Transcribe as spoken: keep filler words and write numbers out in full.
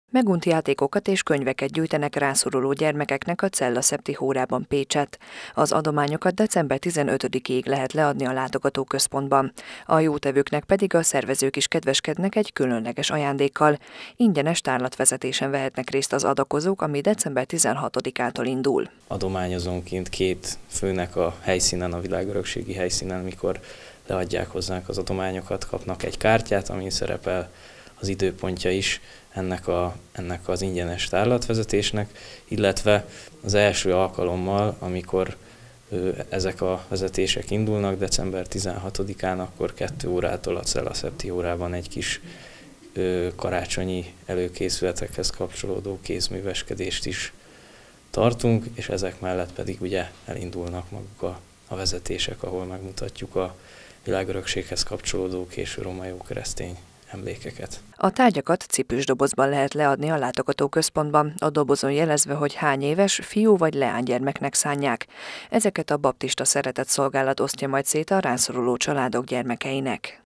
Megunt játékokat és könyveket gyűjtenek rászoruló gyermekeknek a Cella Szepti Hórában Pécsett. Az adományokat december tizenötödikéig lehet leadni a látogatóközpontban. A jótevőknek pedig a szervezők is kedveskednek egy különleges ajándékkal. Ingyenes tárlatvezetésen vehetnek részt az adakozók, ami december tizenhatodikától indul. Adományozónként két főnek a helyszínen, a világörökségi helyszínen, mikor leadják hozzánk az adományokat, kapnak egy kártyát, amin szerepel az időpontja is ennek, a, ennek az ingyenes tárlatvezetésnek, illetve az első alkalommal, amikor ö, ezek a vezetések indulnak, december tizenhatodikán, akkor kettő órától a Cella Szepti Hórában egy kis ö, karácsonyi előkészületekhez kapcsolódó kézműveskedést is tartunk, és ezek mellett pedig ugye elindulnak maguk a, a vezetések, ahol megmutatjuk a világörökséghez kapcsolódó késő római keresztény emlékeket. A tárgyakat cipős dobozban lehet leadni a látogatóközpontban, a dobozon jelezve, hogy hány éves fiú vagy leánygyermeknek szánják. Ezeket a baptista szeretett szolgálat osztja majd szét a rászoruló családok gyermekeinek.